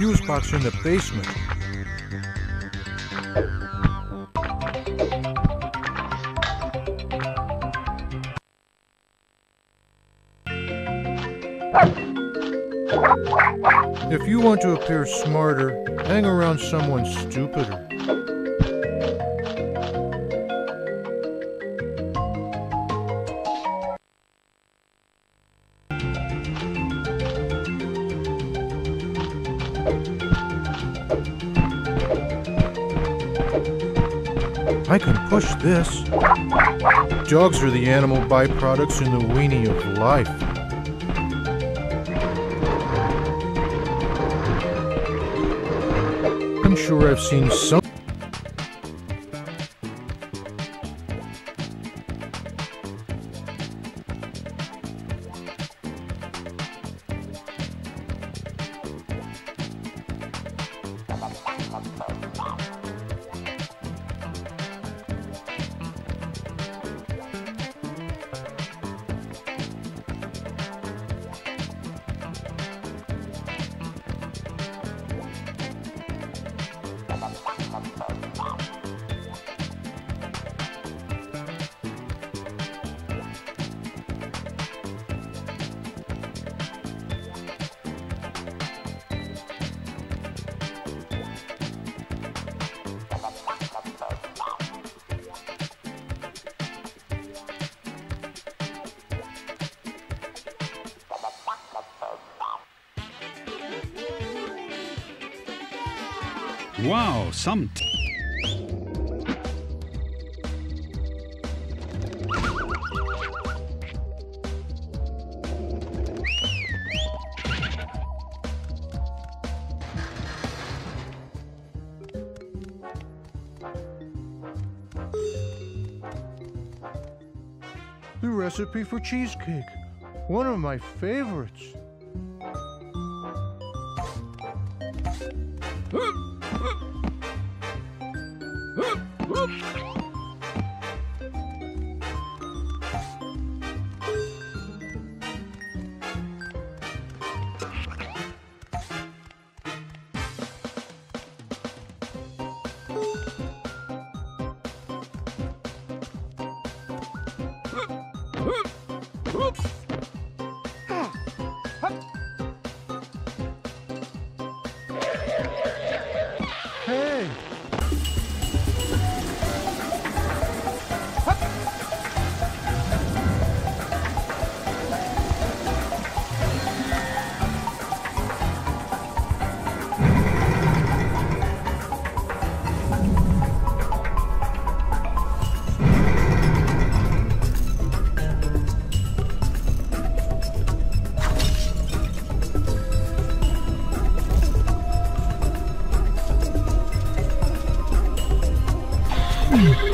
fuse box in the basement. If you want to appear smarter, hang around someone stupider. I can push this. Dogs are the animal byproducts in the weenie of life. I'm sure I've seen some. Wow, some The recipe for cheesecake, one of my favorites. Hey! Mm-hmm.